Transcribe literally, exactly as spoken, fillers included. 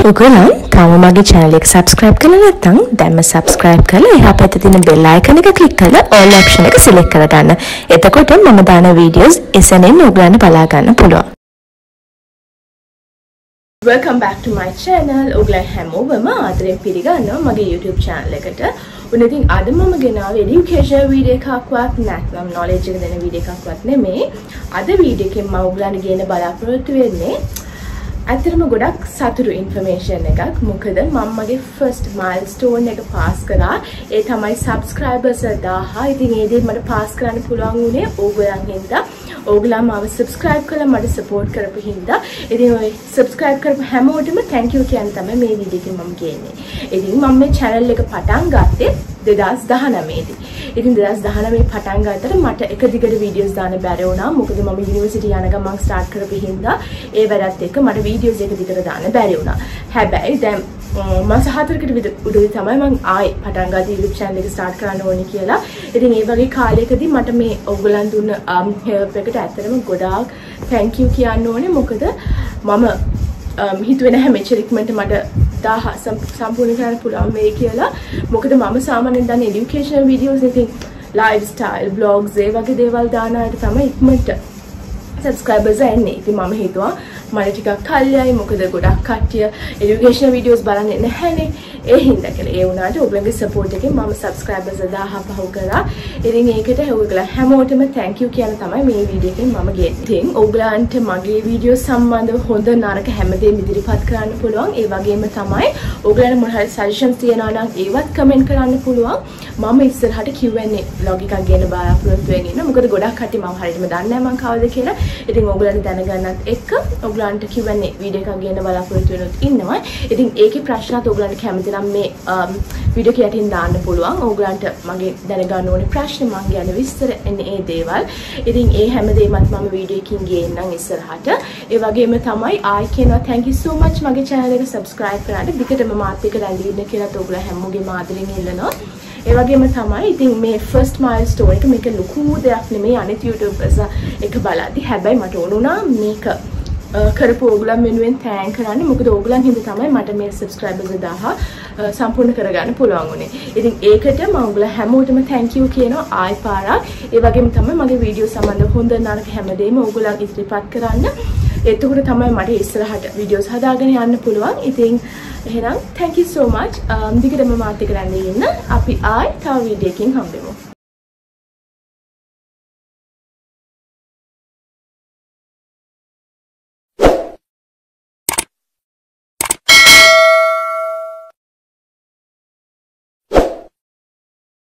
ඔයගොල්ලෝ තාම මගේ channel එක subscribe කරලා නැත්නම් දැන්ම subscribe කරලා එහා පැත්තේ තියෙන bell icon එක click කරලා all option එක select කරලා ගන්න. එතකොට මම දාන videos එසෙනින් ඔයගොල්ලන්ට බලා ගන්න පුළුවන්. Welcome back to my channel. ඔයගොල්ලෝ හැමෝම ආදරෙන් පිළිගන්නවා මගේ YouTube channel එකට. උනේ ඉතින් අද මම ගෙනාවේ education video එකක්වත් නැත්නම් knowledge එක දෙන video එකක්වත් නෙමෙයි. අද video එකෙන් මම ඔයගොල්ලන්ට ගේන්න බලාපොරොත්තු වෙන්නේ ඇත්තටම ගොඩක් සතුටු ඉන්ෆර්මේෂන් එකක්. මොකද මම මගේ ෆස්ට් මයිල්ස්ටෝන් එක පාස් කරා. ඒ තමයි සබ්ස්ක්‍රයිබර්ස් දහය. ඉතින් ඒ දේ මට පාස් කරන්න පුළුවන් වුණේ ඕගොල්ලන් හින්දා. ඕගොල්ලෝ මාව සබ්ස්ක්‍රයිබ් කරලා මට සපෝට් කරපු හින්දා. ඉතින් ඔය සබ්ස්ක්‍රයිබ් කරපු හැමෝටම thank you කියන්න තමයි මේ වීඩියෝ එකෙන් මම කියන්නේ. ඉතින් මම මේ channel එක පටන් ගත්තේ දෙදාස් දහනවය දී. ඉතින් දෙදාස් දහනවය පටන් ගත්තට මට එක දිගට වීඩියෝස් දාන්න බැරි වුණා. මොකද මම යුනිවර්සිටි යන ගමන් ස්ටාර්ට් කරපු හින්දා ඒ වැඩත් එක්ක මට වීඩියෝස් එක දිගට දාන්න බැරි වුණා. හැබැයි දැන් මාස හතරකට උඩදී තමයි මම ආයෙ පටන් ගත්ත YouTube channel එක ස්ටාර්ට් කරන්න ඕනේ කියලා. ඉතින් ඒ වගේ කාලයකදී මට මේ ඔයගොල්ලන් දුන්න help එකට ඇත්තටම ගොඩාක් thank you කියන්න ඕනේ. මොකද මම හිතුවේ නැහැ මෙච්චර ඉක්මනට මට දහය සම්පූර්ණ කරන්න පුළුවන් වෙයි කියලා. මොකද මම සාමාන්‍යයෙන් දන්නේ education videos ඉතින් lifestyle vlogs ඒ වගේ දේවල් දාන අයට තමයි ඉක්මනට subscribers එන්නේ. ඉතින් මම හිතුවා මට ටිකක් කල්යයි. මොකද ගොඩක් කට්ටිය education videos බලන්නේ නැහැනේ. ඒ හින්දා කියලා. ඒ වුණාට ඔයගොල්ලන්ගේ support එකෙන් මම subscribers දහය පහ කරා. ඉතින් ඒකට ඔයගොල්ලෝ හැමෝටම thank you කියන තමයි මේ වීඩියෝ එකෙන් මම ගෙන්නේ. ඉතින් ඔයගොල්ලන්ට මගේ වීඩියෝ සම්බන්ධව හොඳ නරක හැමදේම ඉදිරිපත් කරන්න පුළුවන්. ඒ වගේම තමයි ඔයගොල්ලන්ට මොන හරි suggestions තියෙනවා නම් ඒවත් comment කරන්න පුළුවන්. මම ඉස්සරහට Q and A vlog එකක් ගෙන්න බලාපොරොත්තු වෙගෙන ඉන්නවා. මොකද ගොඩක් කට්ටිය මම හරියටම දන්නේ නැහැ මම කවුද කියලා. ඉතින් ඔයගොල්ලන්ට දැනගන්නත් එක්ක ඔයගොල්ලන්ට Q and A වීඩියෝ එකක් ගෙන්න බලාපොරොත්තු වෙනොත් ඉන්නවා. ඉතින් ඒකේ ප්‍රශ්නත් ඔයගොල්ලන්ට කැමති නම් මේ වීඩියෝ එක යටින් දාන්න පුළුවන්. ඕගලන්ට මගේ දැනගන්න ඕනේ ප්‍රශ්න මං ගැන විස්තර එන්නේ ඒ දේවල්. ඉතින් ඒ හැමදේමත් මම වීඩියෝ එකකින් ගේන්නම් ඉස්සරහට. ඒ වගේම තමයි ආයි කියනවා thank you so much මගේ channel එක subscribe කරාට. දිගටම මාත් එක්ක රැඳී ඉන්න කියලා ඔයගොල්ලෝ හැමෝගෙම ආදරෙන් ඉල්ලනවා. ඒ වගේම තමයි ඉතින් මේ first milestone එක මේක ලොකු දෙයක් නෙමෙයි අනිත් YouTubers එක බලද්දි. හැබැයි මට ඕනුණා මේක කරපු ඕගොල්ලන් වෙනුවෙන් තෑන්ක් කරන්න. මොකද ඕගොල්ලන් හින්දා තමයි මට මේ subscribers දහය සම්පූර්ණ කරගන්න පුළුවන් වුණේ. ඉතින් ඒකට මම ඔයගොල්ලන් හැමෝටම thank you කියනවා ආයි පාරක්. ඒ වගේම තමයි මගේ වීඩියෝ සම්බන්ධව හොඳ නරක හැමදේම ඕගොල්ලන් ඉදිරිපත් කරන්න. එතකොට තමයි මට ඉස්සරහට වීඩියෝස් හදාගෙන යන්න පුළුවන්. ඉතින් එහෙනම් thank you so much. දිගටම මාත් එක්ක රැඳී ඉන්න. අපි ආයි තව වීඩියෝ එකකින් හම්බෙමු.